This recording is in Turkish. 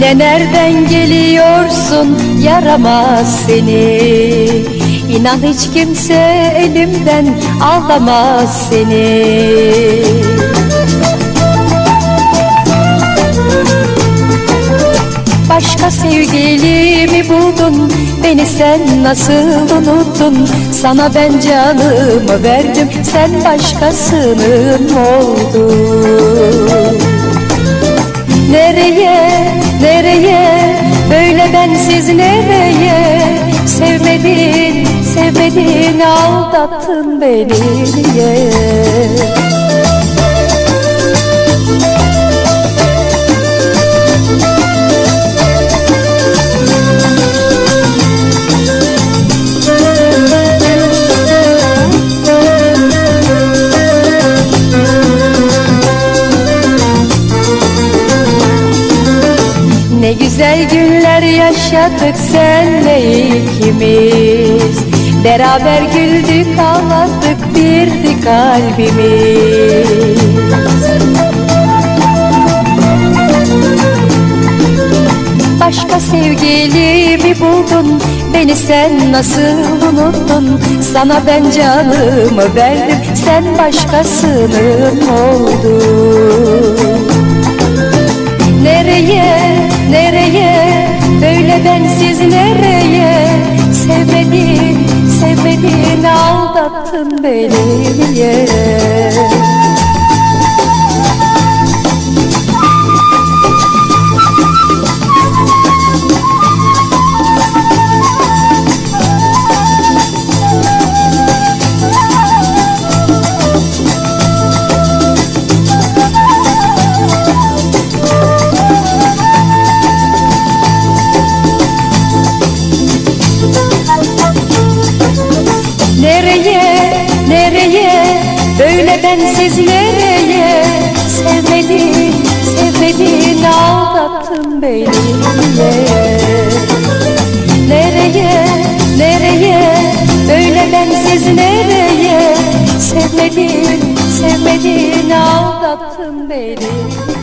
Yine nereden geliyorsun, yaramaz seni. İnan hiç kimse elimden alamaz seni. Başka sevgilimi buldun, beni sen nasıl unuttun? Sana ben canımı verdim, sen başkasının oldun. Nereye, nereye, böyle bensiz nereye? Sevmedin, sevmedin, aldattın beni niye? Ne güzel günler yaşadık senle ikimiz. Beraber güldük, ağladık, birdi kalbimiz. Başka sevgilimi buldun, beni sen nasıl unuttun? Sana ben canımı verdim, sen başkasının oldun. Nereye, nereye, böyle bensiz nereye? Sevmedin, sevmedin, aldattın beni niye? Nereye, nereye, böyle bensiz nereye? Sevmedin, sevmedin, aldattın beni niye? Nereye, nereye, böyle bensiz nereye? Sevmedin, sevmedin, aldattın beni.